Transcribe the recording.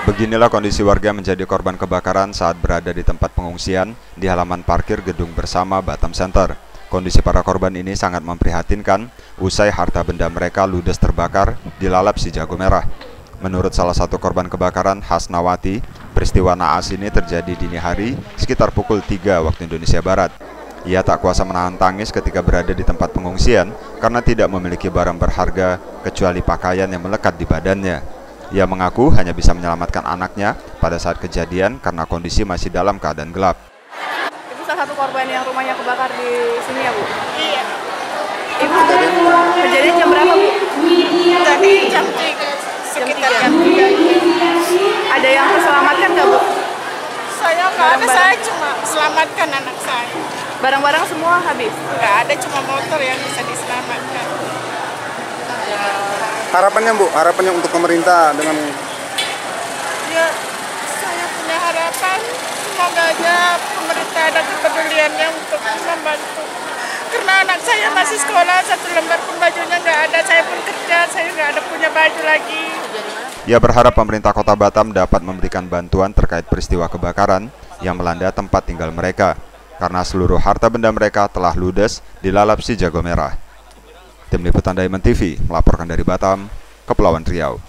Beginilah kondisi warga menjadi korban kebakaran saat berada di tempat pengungsian di halaman parkir gedung bersama Batam Center. Kondisi para korban ini sangat memprihatinkan usai harta benda mereka ludes terbakar dilalap si jago merah. Menurut salah satu korban kebakaran, Hasnawati, peristiwa naas ini terjadi dini hari sekitar pukul 3 waktu Indonesia Barat. Ia tak kuasa menahan tangis ketika berada di tempat pengungsian karena tidak memiliki barang berharga kecuali pakaian yang melekat di badannya. Ia mengaku hanya bisa menyelamatkan anaknya pada saat kejadian karena kondisi masih dalam keadaan gelap. Itu salah satu korban yang rumahnya kebakar di sini ya, Bu? Iya. Ibu, kejadian jam berapa, Bu? Tadi jam 3, sekitar jam 3. Ada yang terselamatkan nggak, Bu? Saya nggak ada, saya cuma selamatkan anak saya. Barang-barang semua habis? Nggak ada, cuma motor yang bisa diselamatkan. Harapannya Bu, harapannya untuk pemerintah dengan Ya, saya punya harapan semoga aja pemerintah ada kepeduliannya untuk membantu. Karena anak saya masih sekolah, satu lembar pun bajunya nggak ada, saya pun kerja, saya nggak ada punya baju lagi. Ia berharap pemerintah Kota Batam dapat memberikan bantuan terkait peristiwa kebakaran yang melanda tempat tinggal mereka, karena seluruh harta benda mereka telah ludes dilalap si jago merah. Tim Liputan Diamond TV melaporkan dari Batam, Kepulauan Riau.